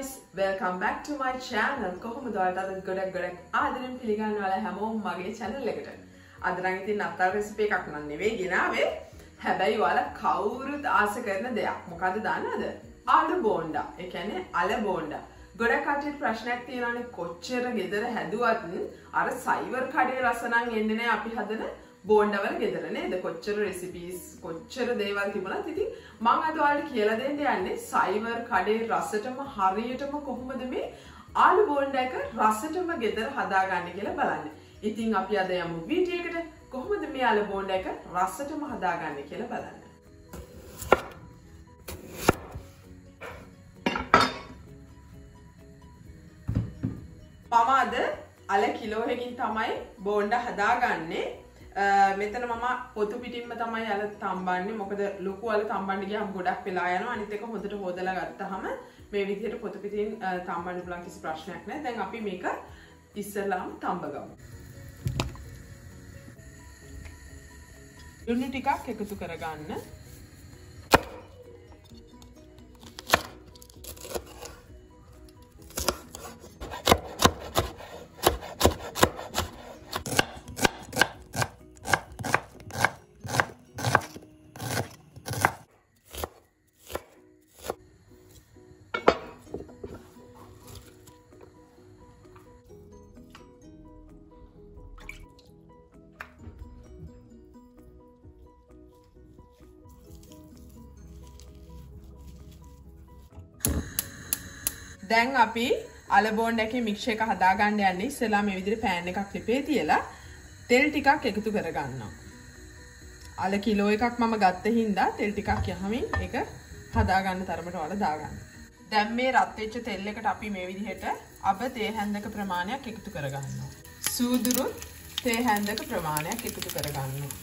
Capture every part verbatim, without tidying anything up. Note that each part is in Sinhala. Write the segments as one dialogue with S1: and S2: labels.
S1: guys, welcome back to my channel. කොහොමද ඔයාලට අද ගොඩක් ගොඩක් ආදරෙන් පිළිගන්නවා හැමෝම මගේ channel එකට. අද නම් ඉතින් අත්තර් රෙසිපි එකක් නන් නෙවෙයි ගෙනාවේ. හැබැයි ඔයාලා කවුරුත් ආස කරන දෙයක්. මොකද්ද දන්නවද? ආලු බෝන්ඩා. ඒ කියන්නේ අල බෝන්ඩා. ගොඩක් කට්ටියට ප්‍රශ්නයක් තියෙනවානේ කොච්චර ගෙදර හැදුවත් අර සයිවර් කඩේ රස නම් එන්නේ නැහැ අපි හදන බෝන්ඩවල ගෙදර නේද? කොච්චර රෙසිපීස් කොච්චර දේවල් තිබුණත් ඉතින් මම අද ඔයාලට කියලා දෙන්න යන්නේ සයිවර් කඩේ රසටම හරියටම කොහොමද මේ ආලු බෝන්ඩා එක රසටම ගෙදර හදාගන්නේ කියලා බලන්න. ඉතින් අපි අද යමු වීඩියෝ එකට කොහොමද මේ ආලු බෝන්ඩා එක රසටම හදාගන්නේ කියලා බලන්න. මම අද අල කිලෝ එකකින් තමයි බෝන්ඩා හදාගන්නේ. මෙතන මම පොතු පිටින්ම තමයි අල තම්බන්නේ. මොකද ලොකු අල තම්බන්න ගියාම ගොඩක් වෙලා යනවා. අනිත් එක හොඳට හොදලා ගත්තාම මේ විදිහට පොතු පිටින් තම්බන්න පුළුවන් කිසි ප්‍රශ්නයක් නැහැ. දැන් අපි මේක ඉස්සෙල්ලාම තම්බගමු. ලුණු ටිකක් එකතු කරගන්න. දැන් අපි අල බෝන්ඩා එකේ මික්ස් එක හදාගන්න යන්නේ. ඉස්සෙල්ලා මේ විදිහට පෑන් එකක් ලිපේ තියලා තෙල් ටිකක් එකතු කරගන්නවා. අල කිලෝ එකක් මම ගත්ත හින්දා තෙල් ටිකක් යහමින් ඒක හදාගන්න තරමට වල දාගන්න. දැන් මේ රත් වෙච්ච තෙල් එකට අපි මේ විදිහට අබ තේ හැන්දක ප්‍රමාණයක් එකතු කරගන්නවා. සූදුරු තේ හැන්දක ප්‍රමාණයක් එකතු කරගන්නවා.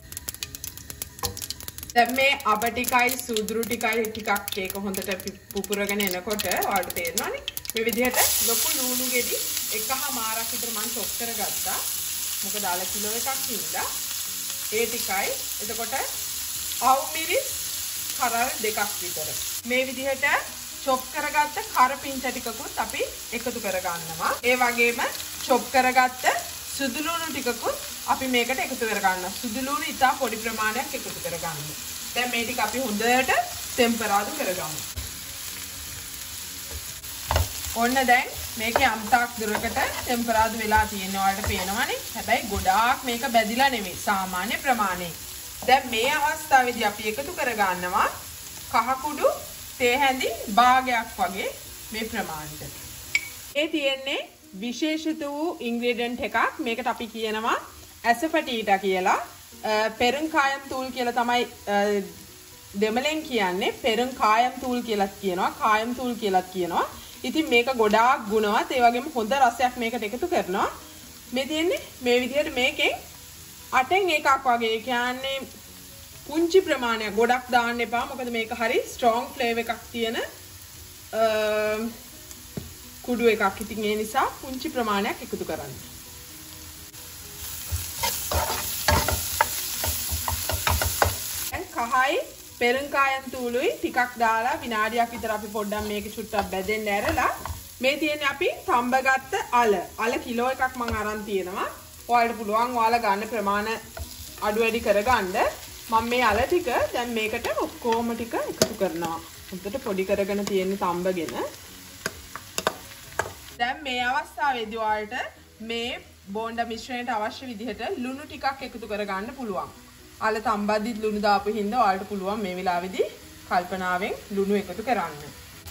S1: දැන් මේ අබ ටිකයි සූදුරු ටිකයි ටිකක් ඒක හොඳට පුපුරගෙන එනකොට ඔයාලට තේරෙනවනේ මේ විදිහට ලොකු ලුණු ගෙඩි එකහමාරක් විතර මම චොප් කරගත්තා. මොකද අල කිලෝ එකක් හින්දා ඒ ටිකයි එතකොට අවු මිරිස් කරල් දෙකක් විතර මේ විදිහට චොප් කරගත්ත කරපිංච ටිකකුත් අපි එකතු කරගන්නවා. ඒ වගේම චොප් කරගත්ත සුදු ලුණු ටිකකුත් අපි මේකට එකතු කරගන්නවා. සුදු ලුණු ඉතා පොඩි ප්‍රමාණයක් එකතු කරගන්න. දැන් මේ ටික අපි හොඳට ටෙම්පරාදු කරගමු. ඔන්න දැන් මේකේ අම්තාක් දුරකට ටෙම්පරාදු වෙලා තියෙනවා වලට පේනවනේ. හැබැයි ගොඩාක් මේක බැදිලා නෙමෙයි සාමාන්‍ය ප්‍රමාණය. දැන් මේ අවස්ථාවේදී අපි එකතු කරගන්නවා කහ කුඩු තේ හැඳි භාගයක් වගේ මේ ප්‍රමාණයට. ඒ තියෙන්නේ විශේෂිත වූ ඉන්ග්‍රීඩියන්ට් එකක්. මේකට අපි කියනවා ඇසෆටීටා කියලා. පෙරංකායම් තූල් කියලා තමයි දෙමළෙන් කියන්නේ. පෙරංකායම් තූල් කියලාත් කියනවා. කායම් තූල් කියලාත් කියනවා. ඉතින් මේක ගොඩාක් ගුණවත්. ඒ වගේම හොඳ රසයක් මේකට එකතු කරනවා. මේ තියෙන්නේ මේ විදිහට මේකෙන් අටෙන් එකක් වගේ. ඒ කියන්නේ පුංචි ප්‍රමාණයක්. ගොඩක් දාන්න එපා. මොකද මේක හරි ස්ට්‍රෝං ෆ්ලේවර් එකක් තියෙන කුඩු එකක්. ඉතින් ඒ නිසා පුංචි ප්‍රමාණයක් එකතු කරන්න. දැන් කහයි පෙරංකායම් තූලුයි ටිකක් දාලා විනාඩියක් විතර අපි පොඩ්ඩක් මේක චුට්ටක් බැදෙන්න ඇරලා මේ තියෙන්නේ අපි තඹගත්ත අල. අල කිලෝ එකක් මම අරන් තියෙනවා. ඔයාලට පුළුවන් ඔයාලා ගන්න ප්‍රමාණය අඩු වැඩි කරගන්න. මම මේ අල ටික දැන් මේකට ඔක්කොම ටික එකතු කරනවා. හොඳට පොඩි කරගෙන තියෙන්නේ තඹගෙන. දැන් මේ අවස්ථාවේදී ඔයාලට මේ බෝන්ඩා මිශ්‍රණයට අවශ්‍ය විදිහට ලුණු ටිකක් එකතු කරගන්න පුළුවන්. අල තම්බද්දිත් ලුණු දාපු හින්දා ඔයාලට පුළුවන් මේ වෙලාවේදී කල්පනාවෙන් ලුණු එකතු කරන්න.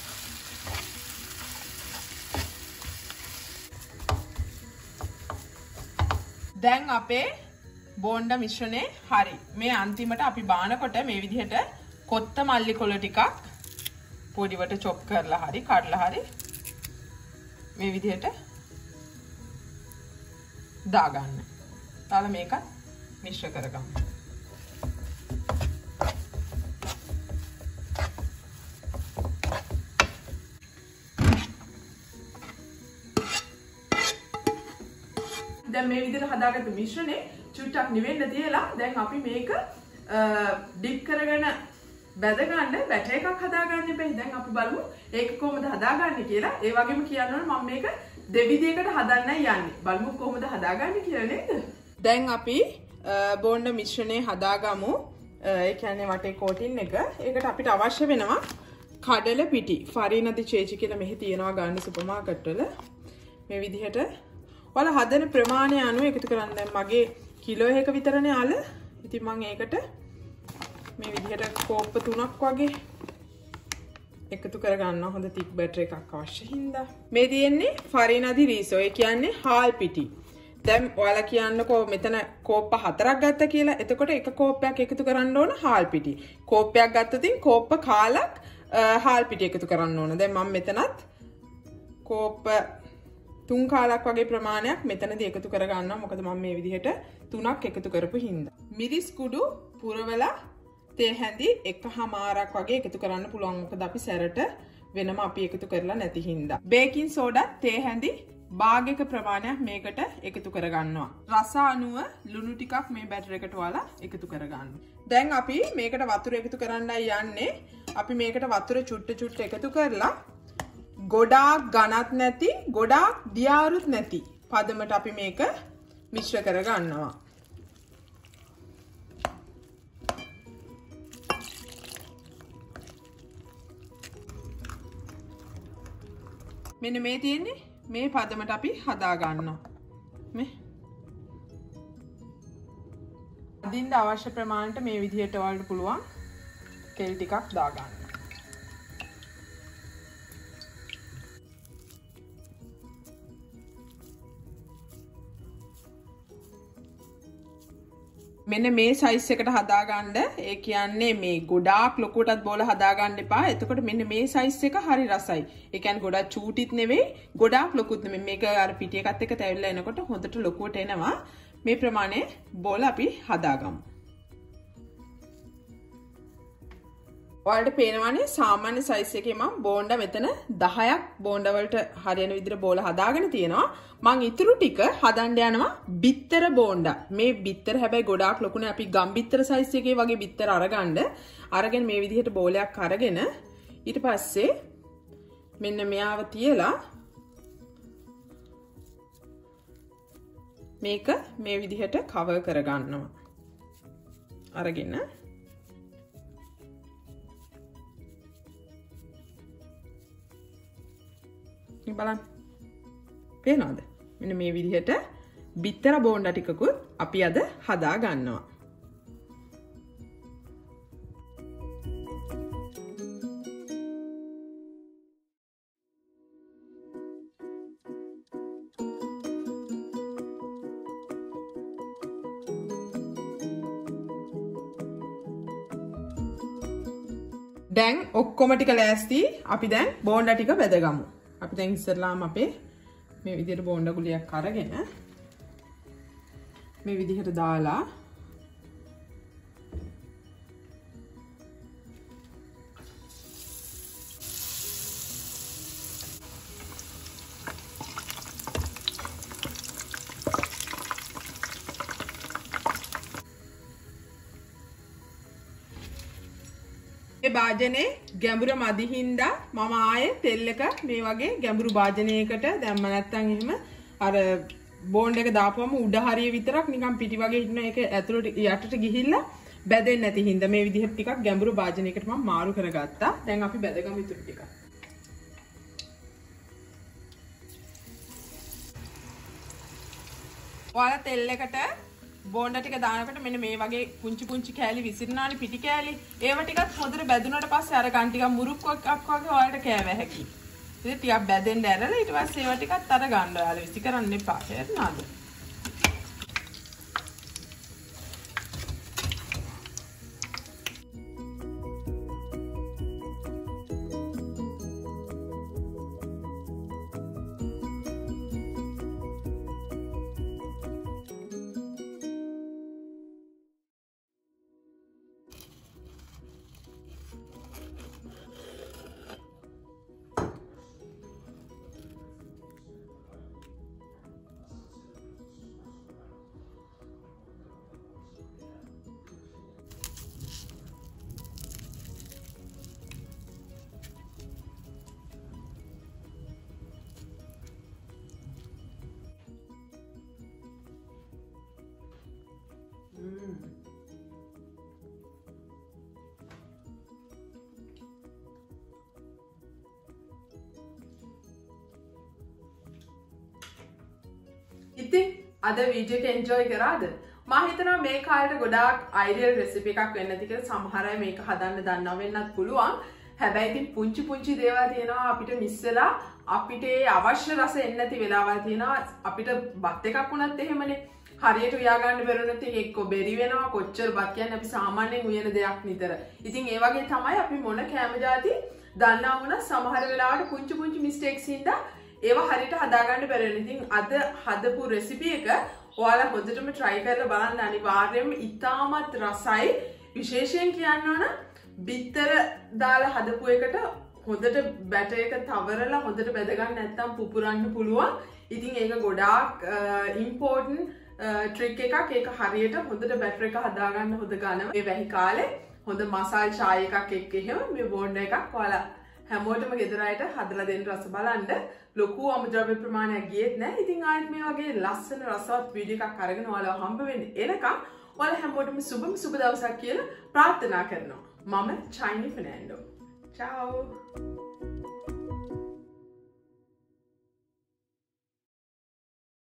S1: දැන් අපේ බෝන්ඩා මිශ්‍රණය හරි. මේ අන්තිමට අපි බානකොට මේ විදිහට කොත්තමල්ලි කොළ ටිකක් පොඩිවට චොප් කරලා හරි කඩලා හරි මේ විදිහට දාගන්න. දාලා මේක මිශ්‍ර කරගමු. දැන් මේ විදිහට හදාගත්ත මිශ්‍රණේ චුට්ටක් නිවෙන්න තියලා දැන් අපි මේක ඩිප් කරගෙන බැද ගන්න බැටර් එකක් හදාගන්න එපා. දැන් අපි බලමු ඒක කොහොමද හදාගන්නේ කියලා. ඒ වගේම කියන්න ඕනේ මම මේක දෙවිදියකට හදන්නයි යන්නේ. බලමු කොහොමද හදාගන්නේ කියලා නේද? දැන් අපි බෝන්ඩ මිශ්‍රණය හදාගමු. ඒ කියන්නේ වටේ කෝටින් එක. ඒකට අපිට අවශ්‍ය වෙනවා කඩල පිටි. ෆරිනදි චේචි කියලා මෙහි තියනවා ගන්න සුපර් මාකට් වල. මේ විදිහට ඔයාලා හදන ප්‍රමාණය අනුව එකතු කරන්න. දැන් මගේ කිලෝ එකක විතරනේ අල. ඉතින් මම ඒකට මේ විදිහට කෝප්ප තුනක් වගේ එකතු කරගන්නවා. හොඳ තික් බැටර් එකක් අවශ්‍ය හින්දා. මේ තියෙන්නේ ෆරිනදි රීසෝ. ඒ කියන්නේ හාල් පිටි. දැන් ඔයාලා කියන්නකෝ මෙතන කෝප්ප හතරක් ගත්ත කියලා. එතකොට එක කෝප්පයක් එකතු කරන්න ඕන හාල් පිටි. කෝප්පයක් ගත්තොතින් කෝප්ප කාලක් හාල් පිටි එකතු කරන්න ඕන. දැන් මම මෙතනත් කෝප්ප තුන් කාලක් වගේ ප්‍රමාණයක් මෙතනදී එකතු කරගන්නවා. මොකද මම මේ විදිහට තුනක් එකතු කරපු හින්දා. මිරිස් කුඩු පුරවලා තේ හැඳි එකහමාරක් වගේ එකතු කරන්න පුළුවන්. මොකද අපි සැරට වෙනම අපි එකතු කරලා නැති හින්දා. බේකින් සෝඩා තේ හැඳි භාගයක ප්‍රමාණයක් මේකට එකතු කරගන්නවා. රස අනුව ලුණු ටිකක් මේ බැටර් එකට ඔයාලා එකතු කරගන්න. දැන් අපි මේකට වතුර එකතු කරන්නයි යන්නේ. අපි මේකට වතුර චුට්ට චුට්ට එකතු කරලා ගොඩාක් ඝනත් නැති ගොඩාක් දියාරුත් නැති පදමට අපි මේක මිශ්‍ර කරගන්නවා. මෙන්න මේ තියෙන්නේ මේ පදමට අපි හදා ගන්නවා. මේ අදින්න අවශ්‍ය ප්‍රමාණයට මේ විදිහට ඔයාලට පුළුවන් කෙල් ටිකක් දා ගන්න. මෙන්න මේ සයිස් එකට හදාගන්න. ඒ කියන්නේ මේ ගොඩාක් ලොකුටත් බෝල හදාගන්න එපා. එතකොට මෙන්න මේ සයිස් එක හරි රසයි. ඒ කියන්නේ ගොඩක් චූටිත් නෙවෙයි ගොඩාක් ලොකුත් නෙමෙයි. මේක අර පිටි එකත් එක්ක තැවිලා එනකොට හොඳට ලොකුවට එනවා. මේ ප්‍රමාණය බෝල අපි හදාගමු. ඔයාලට පේනවනේ සාමාන්‍ය සයිස් එකේ මම බෝන්ඩා මෙතන දහයක් බෝන්ඩා වලට හරියන විදිහට බෝල හදාගෙන තියෙනවා. මං ඉතුරු ටික හදන්න යනවා බිත්තර බෝන්ඩා. මේ බිත්තර හැබැයි ගොඩාක් ලොකුනේ. අපි ගම් බිත්තර සයිස් එකේ වගේ බිත්තර අරගන්න. අරගෙන මේ විදිහට බෝලයක් අරගෙන ඊට පස්සේ මෙන්න මෙයාව තියලා මේක මේ විදිහට කවර් කරගන්නවා. අරගෙන බලන්න පේනවද? මෙන්න මේ විදිහට බිත්තර බෝන්ඩා ටිකකුත් අපි අද හදා ගන්නවා. දැන් ඔක්කොම ටික ලෑස්ති. අපි දැන් බෝන්ඩා ටික බෙදගමු. අපි දැන් ඉස්සරලාම අපේ මේ විදිහට බෝන්ඩා ගුලියක් අරගෙන මේ විදිහට දාලා මේ භාජනේ ගැඹුර මදි හින්දා මම ආයේ තෙල් එක මේ වගේ ගැඹුරු භාජනයකට දැම්ම. නැත්නම් එහෙම අර බෝන්ඩ් එක දාපුවම උඩ හරිය විතරක් නිකන් පිටි වගේ ඉන්න එක ඇතුළට යටට ගිහිල්ලා බැදෙන්නේ නැති හින්දා මේ විදිහට ටිකක් ගැඹුරු භාජනයකට මම මාරු කරගත්තා. දැන් අපි බැදගමු ඉතුරු ටික. ඔයාලා තෙල් එකට බෝන්ඩා ටික දානකොට මෙන්න මේ වගේ පුංචි පුංචි කෑලි විසිරනානේ පිටි කෑලි. ඒව ටිකත් හොඳට බැදුනට පස්සේ අර ගන් ටිකක් මුරුක්කක් වගේ ඔයාලට කෑව හැකි. ඉතින් ටිකක් බැදෙන්න ඇරලා ඊට පස්සේ ඒව ටිකත් අර ගන්න ඔයාලා විසි කරන්න එපා. තේරුණාද? ඉතින් අද වීඩියෝ එක එන්ජොයි කරාද? මම හිතනවා මේ කාලේට ගොඩාක් අයිඩියල් රෙසිපි එකක් වෙන්න ඇති කියලා. සමහර අය මේක හදන්න දන්නව වෙන්නත් පුළුවන්. හැබැයි ඉතින් පුංචි පුංචි දේවල් තියෙනවා අපිට මිස් වෙලා අපිට ඒ අවශ්‍ය රස එන්නේ නැති වෙලාවල් තියෙනවා. අපිට බත් එකක් වුණත් එහෙමනේ. හරියට උයා ගන්න බැරුව නැති එක්ක බෙරි වෙනවා. කොච්චර බත් කියන්නේ අපි සාමාන්‍යයෙන් උයන දෙයක් නිතර. ඉතින් ඒ වගේ තමයි අපි මොන කැම જાති දන්නා වුණා සමහර වෙලාවට පුංචි පුංචි මිස්ටේක්ස් හින්දා ඒවා හරියට හදාගන්න බැරි වෙනවා. ඉතින් අද හදපු රෙසිපි එක ඔයාලා හොඳටම try කරලා බලන්න. අනිවාර්යයෙන්ම ඉතාමත් රසයි. විශේෂයෙන් කියන්න ඕන බිත්තර දාලා හදපු එකට හොඳට බැටර් එක තවරලා හොඳට බෙද ගන්න නැත්නම් පුපුරන්න පුළුවන්. ඉතින් ඒක ගොඩාක් ඉම්පෝටන්ට් ට්‍රික් එකක්. ඒක හරියට හොඳට බැටර් එක හදාගන්න හොඳ ගන්න. මේ වැහි කාලේ හොඳ මසාල් චාය එකක් එක්ක එහෙම මේ බෝන්ඩ් එකක් ඔයාලා හැමෝටම ගෙදර අයට හදලා දෙන්න රස බලන්න. ලොකු අමුද්‍රව්‍ය ප්‍රමාණයක් ගියෙත් නැහැ. ඉතින් ආයෙත් මේ වගේ ලස්සන රසවත් වීඩියෝ එකක් අරගෙන ඔයාලා හම්බ වෙන්නේ. එනකම් ඔයාලා හැමෝටම සුබම සුබ දවසක් කියලා ප්‍රාර්ථනා කරනවා. මම චයිනි ෆර්නැන්ඩෝ. Ciao!